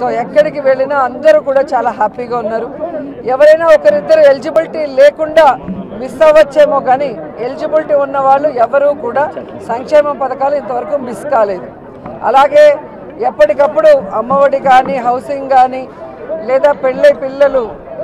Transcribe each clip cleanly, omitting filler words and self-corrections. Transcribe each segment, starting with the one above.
So ఎక్కడికి వెళ్ళినా అందరూ కూడా చాలా హ్యాపీగా ఉన్నారు. ఎవరైనా ఒకరిద్దరు ఎలిజిబిలిటీ లేకుండా మిస్ అవ్వచ్చేమో కానీ ఎలిజిబిలిటీ ఉన్న వాళ్ళు ఎవరూ కూడా సంక్షేమ పథకాలు ఇంతవరకు మిస్ కాలేదు. అలాగే ఎప్పటికప్పుడు అమ్మఒడి కానీ హౌసింగ్ కానీ లేదా పెళ్ళై పిల్లలు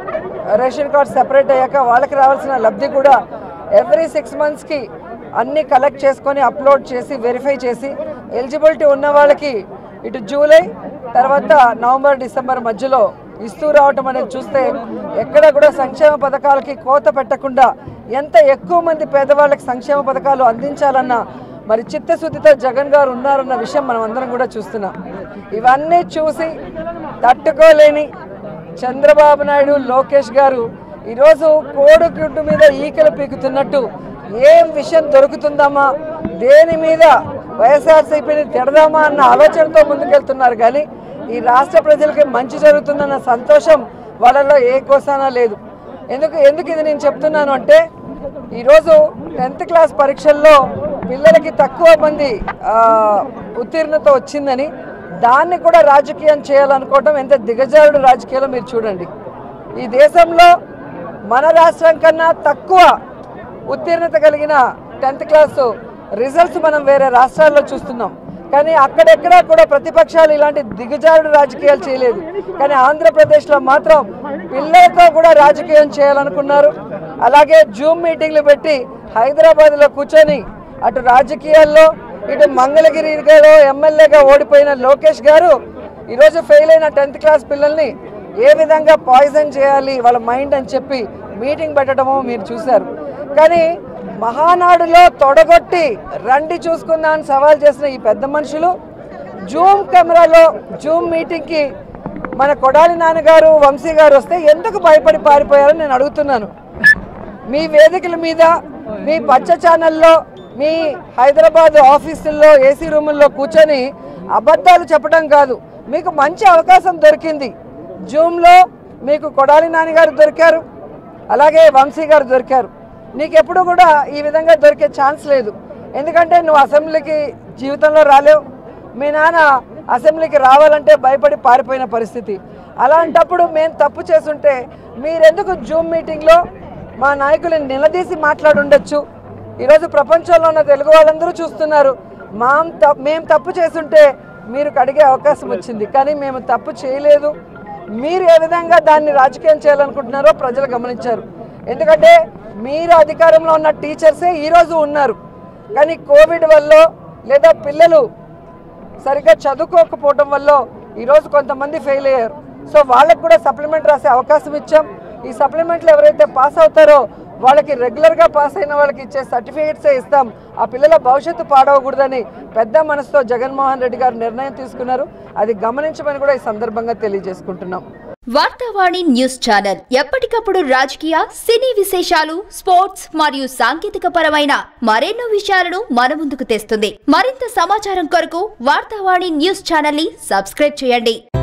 రేషన్ కార్డ్ సెపరేట్ అయ్యాక వాళ్ళకి రావాల్సిన లబ్ధి కూడా ఎవ్రీ 6 monthsకి అన్నీ కలెక్ట్ చేసుకొని అప్లోడ్ చేసి వెరిఫై చేసి ఎలిజిబిలిటీ ఉన్న వాళ్ళకి ఇటు జూలై తర్వాత నవంబర్ డిసెంబర్ మధ్యలో ఇస్తూ రావటం అనేది చూస్తే ఎక్కడ కూడా సంక్షేమ పథకాలకి కోత పెట్టకుండా ఎంత ఎక్కువ మంది పేదవాళ్ళకి సంక్షేమ పథకాలు అందించాలన్న మరి చిత్తశుద్ధితో జగన్ గారు ఉన్నారన్న విషయం మనం అందరం కూడా చూస్తున్నాం. ఇవన్నీ చూసి తట్టుకోలేని చంద్రబాబు నాయుడు లోకేష్ గారు ఈరోజు కోడిగుడ్డు మీద ఈకలు పీకుతున్నట్టు ఏం విషయం దొరుకుతుందమ్మా, దేని మీద వైఎస్ఆర్సీపీని తిడదామా అన్న ఆలోచనతో ముందుకెళ్తున్నారు. కానీ ఈ రాష్ట్ర ప్రజలకి మంచి జరుగుతుందన్న సంతోషం వాళ్ళలో ఏ కోసానా లేదు. ఎందుకు ఇది నేను చెప్తున్నాను అంటే ఈరోజు 10th క్లాస్ పరీక్షల్లో పిల్లలకి తక్కువ మంది ఉత్తీర్ణత వచ్చిందని దాన్ని కూడా రాజకీయం చేయాలనుకోవటం ఎంత దిగజారుడు రాజకీయాలో మీరు చూడండి. ఈ దేశంలో మన రాష్ట్రం కన్నా తక్కువ ఉత్తీర్ణత కలిగిన 10th క్లాస్ రిజల్ట్స్ మనం వేరే రాష్ట్రాల్లో చూస్తున్నాం. కానీ అక్కడెక్కడా కూడా ప్రతిపక్షాలు ఇలాంటి దిగజారుడు రాజకీయాలు చేయలేదు. కానీ ఆంధ్రప్రదేశ్లో మాత్రం పిల్లలతో కూడా రాజకీయం చేయాలనుకున్నారు. అలాగే జూమ్ మీటింగ్లు పెట్టి హైదరాబాద్లో కూర్చొని అటు రాజకీయాల్లో ఇటు మంగళగిరిలో ఎమ్మెల్యేగా ఓడిపోయిన లోకేష్ గారు ఈరోజు ఫెయిల్ అయిన 10th క్లాస్ పిల్లల్ని ఏ విధంగా పాయిజన్ చేయాలి వాళ్ళ మైండ్ అని చెప్పి మీటింగ్ పెట్టడమో మీరు చూశారు. కానీ మహానాడులో తొడగొట్టి రండి చూసుకుందామని సవాల్ చేసిన ఈ పెద్ద మనుషులు జూమ్ కెమెరాలో జూమ్ మీటింగ్కి మన కొడాలి నాన్నగారు వంశీ గారు వస్తే ఎందుకు భయపడి పారిపోయారని నేను అడుగుతున్నాను. మీ వేదికల మీద మీ పచ్చ ఛానల్లో మీ హైదరాబాద్ ఆఫీసుల్లో ఏసీ రూముల్లో కూర్చొని అబద్ధాలు చెప్పడం కాదు, మీకు మంచి అవకాశం దొరికింది. జూమ్లో మీకు కొడాలి నాన్నగారు దొరికారు, అలాగే వంశీ గారు దొరికారు. నీకెప్పుడు కూడా ఈ విధంగా దొరికే ఛాన్స్ లేదు. ఎందుకంటే నువ్వు అసెంబ్లీకి జీవితంలో రాలేవు, మీ నాన్న అసెంబ్లీకి రావాలంటే భయపడి పారిపోయిన పరిస్థితి. అలాంటప్పుడు మేము తప్పు చేసుంటే మీరెందుకు జూమ్ మీటింగ్లో మా నాయకులను నిలదీసి మాట్లాడుండొచ్చు. ఈరోజు ప్రపంచంలో ఉన్న తెలుగు వాళ్ళందరూ చూస్తున్నారు. మేము తప్పు చేసుంటే మీరు అడిగే అవకాశం వచ్చింది. కానీ మేము తప్పు చేయలేదు. మీరు ఏ విధంగా దాన్ని రాజకీయం చేయాలనుకుంటున్నారో ప్రజలు గమనించారు. ఎందుకంటే మీరు అధికారంలో ఉన్న టీచర్సే ఈరోజు ఉన్నారు. కానీ కోవిడ్ వల్ల లేదా పిల్లలు సరిగ్గా చదువుకోకపోవడం వల్ల ఈరోజు కొంతమంది ఫెయిల్ అయ్యారు. సో వాళ్ళకు కూడా సప్లిమెంట్ రాసే అవకాశం ఇచ్చాం. ఈ సప్లిమెంట్లు ఎవరైతే పాస్ అవుతారో వాళ్ళకి రెగ్యులర్గా పాస్ అయిన వాళ్ళకి ఇచ్చే సర్టిఫికేట్సే ఇస్తాం. ఆ పిల్లల భవిష్యత్తు పాడవకూడదని పెద్ద మనసుతో జగన్మోహన్ రెడ్డి గారు నిర్ణయం తీసుకున్నారు. అది గమనించమని కూడా ఈ సందర్భంగా తెలియజేసుకుంటున్నాం. వార్తావాణి న్యూస్ ఛానల్ ఎప్పటికప్పుడు రాజకీయ, సినీ విశేషాలు, స్పోర్ట్స్ మరియు సాంకేతిక పరమైన మరెన్నో విషయాలను మన ముందుకు తెస్తుంది. మరింత సమాచారం కొరకు వార్తావాణి న్యూస్ ఛానల్ ని సబ్స్క్రైబ్ చేయండి.